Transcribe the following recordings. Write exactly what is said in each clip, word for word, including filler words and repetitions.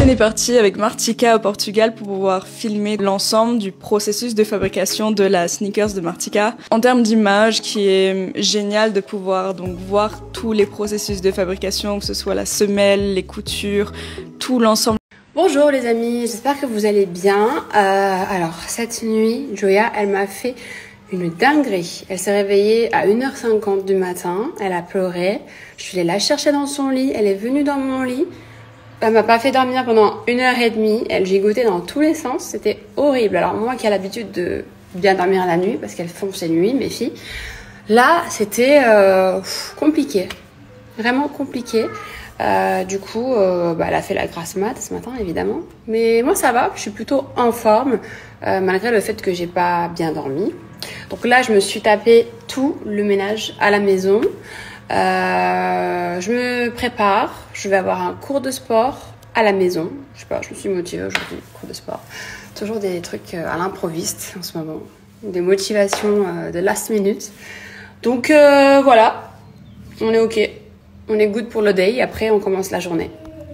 On est parti avec Martika au Portugal pour pouvoir filmer l'ensemble du processus de fabrication de la sneakers de Martika. En termes d'image, qui est génial de pouvoir donc voir tous les processus de fabrication, que ce soit la semelle, les coutures, tout l'ensemble. Bonjour les amis, j'espère que vous allez bien. Euh, alors cette nuit, Joya, elle m'a fait une dinguerie. Elle s'est réveillée à une heure cinquante du matin, elle a pleuré. Je suis allée la chercher dans son lit, elle est venue dans mon lit. Elle m'a pas fait dormir pendant une heure et demie. Elle gigotait dans tous les sens. C'était horrible. Alors moi qui ai l'habitude de bien dormir la nuit, parce qu'elles font ces nuits, mes filles, là c'était euh, compliqué. Vraiment compliqué. Euh, du coup, euh, bah, elle a fait la grasse mat ce matin, évidemment. Mais moi ça va, je suis plutôt en forme, euh, malgré le fait que j'ai pas bien dormi. Donc là, je me suis tapé tout le ménage à la maison. Euh, je me prépare, je vais avoir un cours de sport à la maison. Je sais pas, je me suis motivée aujourd'hui, cours de sport. Toujours des trucs à l'improviste en ce moment, des motivations de last minute. Donc euh, voilà, on est ok, on est good pour le day. Après, on commence la journée.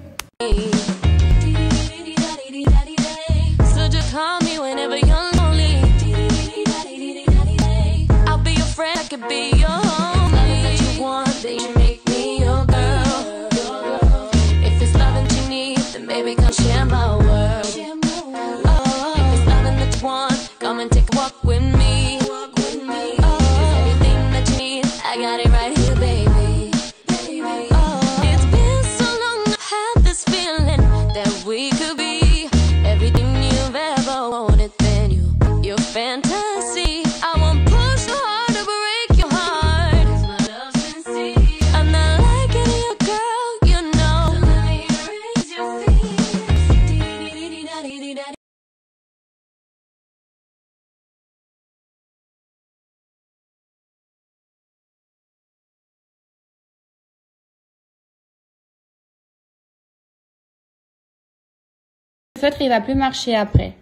Le feutre, il va plus marcher après.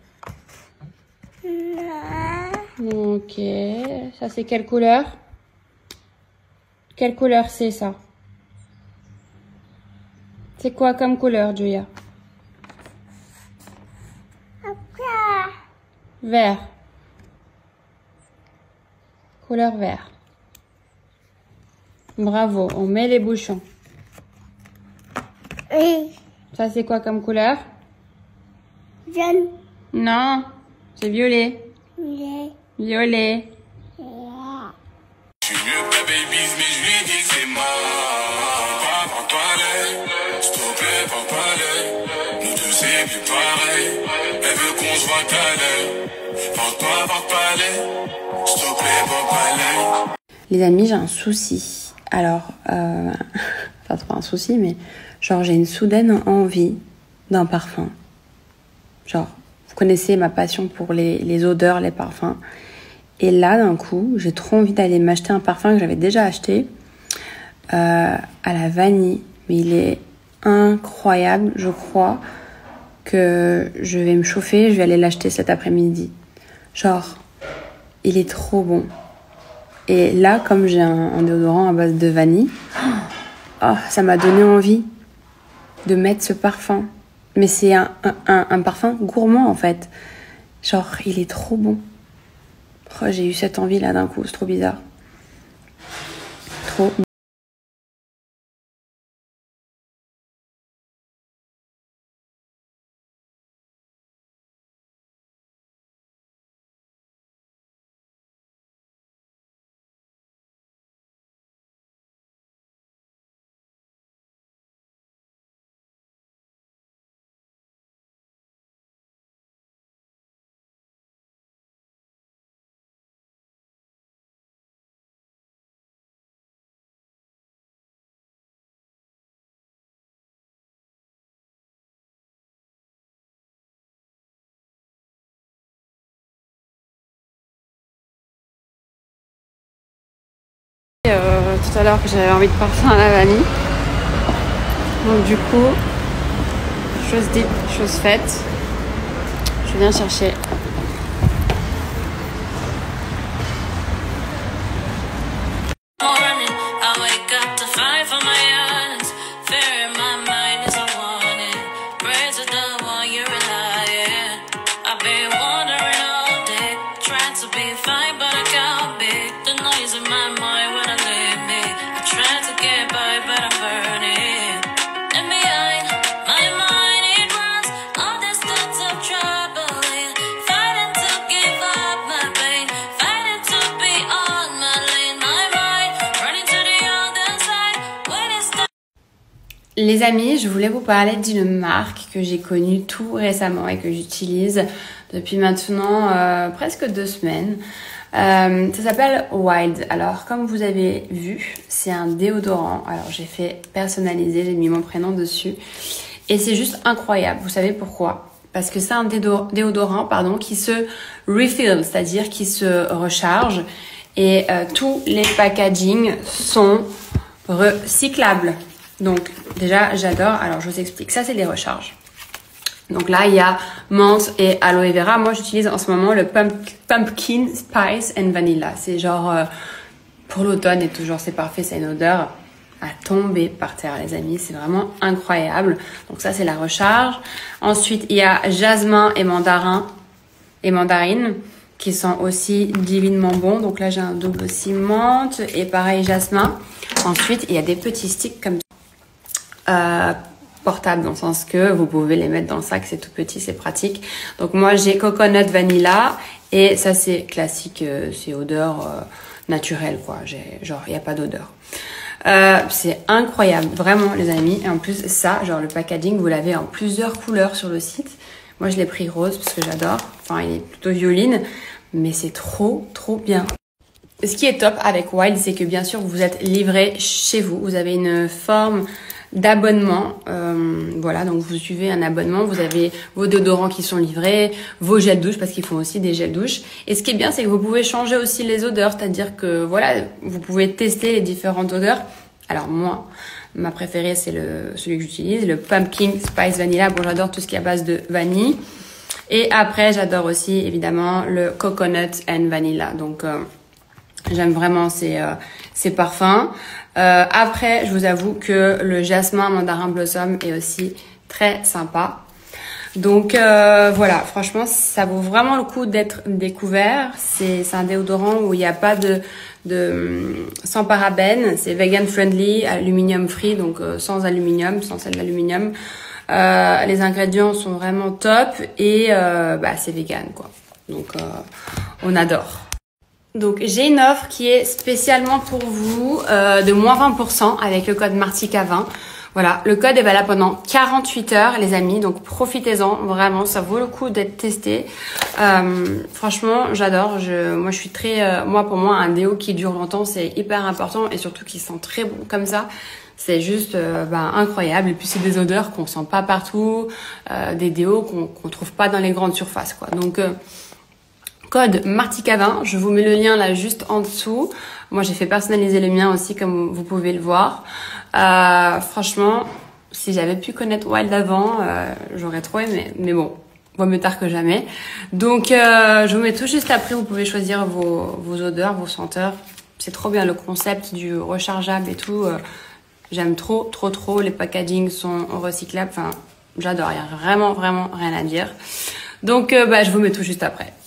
Non. Ok. Ça, c'est quelle couleur? Quelle couleur c'est ça? C'est quoi comme couleur, Joya? Vert. Couleur vert. Bravo. On met les bouchons. Oui. Ça, c'est quoi comme couleur? Jaune. Non, c'est violet. Violet. Violet. Yeah. Je suis mieux que la baby's, mais je lui dis que c'est mort. Pas pour parler, s'il te plaît, pas parler. Nous deux, c'est plus pareil. Elle veut qu'on se voit à l'heure. Porte-toi, pas parler, s'il te plaît, pas parler. Les amis, j'ai un souci. Alors, euh, pas trop un souci, mais genre j'ai une soudaine envie d'un parfum. Genre, vous connaissez ma passion pour les, les odeurs, les parfums. Et là, d'un coup, j'ai trop envie d'aller m'acheter un parfum que j'avais déjà acheté euh, à la vanille. Mais il est incroyable. Je crois que je vais me chauffer. Je vais aller l'acheter cet après-midi. Genre, il est trop bon. Et là, comme j'ai un, un déodorant à base de vanille, oh, ça m'a donné envie de mettre ce parfum. Mais c'est un, un, un parfum gourmand en fait. Genre, il est trop bon. Oh, j'ai eu cette envie là d'un coup, c'est trop bizarre. Trop. Euh, tout à l'heure que j'avais envie de parfum à la vanille. Donc du coup, chose dite, chose faite. Je viens chercher fight for my eyes. Fear in my mind is unwanted. Prayers the one you're lying. I've been wondering all day, trying to be fine, but I can't be. The noise in my mind when I leave me. I try to get by, but I'm burning. And behind my mind it runs all these thoughts of troubling, fighting to give up my pain, fighting to be on my lane. My mind running to the other side when it's time. Les amis, je voulais vous parler d'une marque que j'ai connue tout récemment et que j'utilise depuis maintenant euh, presque deux semaines. Euh, ça s'appelle Wild. Alors, comme vous avez vu, c'est un déodorant. Alors, j'ai fait personnaliser, j'ai mis mon prénom dessus. Et c'est juste incroyable. Vous savez pourquoi? Parce que c'est un déodorant pardon, qui se refill, c'est-à-dire qui se recharge. Et euh, tous les packagings sont recyclables. Donc, déjà, j'adore. Alors, je vous explique. Ça, c'est les recharges. Donc là, il y a menthe et aloe vera. Moi, j'utilise en ce moment le pumpkin spice and vanilla. C'est genre euh, pour l'automne et toujours, c'est parfait. C'est une odeur à tomber par terre, les amis. C'est vraiment incroyable. Donc ça, c'est la recharge. Ensuite, il y a jasmin et mandarin et mandarine qui sont aussi divinement bons. Donc là, j'ai un double aussi menthe et pareil jasmin. Ensuite, il y a des petits sticks comme euh, portable dans le sens que vous pouvez les mettre dans le sac, c'est tout petit, c'est pratique. Donc moi j'ai coconut vanilla et ça c'est classique, euh, c'est odeur euh, naturelle quoi, j'ai genre il y a pas d'odeur. Euh, c'est incroyable vraiment les amis et en plus ça genre le packaging vous l'avez en plusieurs couleurs sur le site. Moi je l'ai pris rose parce que j'adore, enfin il est plutôt violine mais c'est trop trop bien. Ce qui est top avec Wild c'est que bien sûr vous êtes livré chez vous, vous avez une forme d'abonnement, euh, voilà, donc vous suivez un abonnement, vous avez vos déodorants qui sont livrés, vos gels douche parce qu'ils font aussi des gels douche. Et ce qui est bien, c'est que vous pouvez changer aussi les odeurs, c'est-à-dire que voilà, vous pouvez tester les différentes odeurs. Alors moi, ma préférée c'est le celui que j'utilise, le pumpkin spice vanilla. Bon, j'adore tout ce qui est à base de vanille. Et après, j'adore aussi évidemment le coconut and vanilla. Donc euh, j'aime vraiment ces, euh, ces parfums. Euh, après, je vous avoue que le jasmin mandarin blossom est aussi très sympa. Donc euh, voilà, franchement, ça vaut vraiment le coup d'être découvert. C'est un déodorant où il n'y a pas de, de sans parabènes. C'est vegan friendly, aluminium free, donc euh, sans aluminium, sans sel d'aluminium. Euh, les ingrédients sont vraiment top et euh, bah, c'est vegan quoi. Donc euh, on adore. Donc j'ai une offre qui est spécialement pour vous euh, de moins vingt pour cent avec le code Martika vingt. Voilà, le code est valable pendant quarante-huit heures les amis, donc profitez-en vraiment, ça vaut le coup d'être testé. Euh, franchement, j'adore. Je, moi, je suis très, euh, moi pour moi un déo qui dure longtemps c'est hyper important et surtout qui sent très bon comme ça. C'est juste euh, ben, incroyable et puis c'est des odeurs qu'on sent pas partout, euh, des déos qu'on qu'on trouve pas dans les grandes surfaces quoi. Donc euh, code Martika vingt, je vous mets le lien là juste en dessous. Moi j'ai fait personnaliser le mien aussi comme vous pouvez le voir. Euh, franchement, si j'avais pu connaître Wild avant, euh, j'aurais trop aimé. Mais bon, vaut mieux tard que jamais. Donc euh, je vous mets tout juste après, vous pouvez choisir vos, vos odeurs, vos senteurs. C'est trop bien le concept du rechargeable et tout. Euh, J'aime trop, trop, trop. Les packagings sont recyclables. Enfin, j'adore. Il n'y a vraiment, vraiment rien à dire. Donc, euh, bah, je vous mets tout juste après.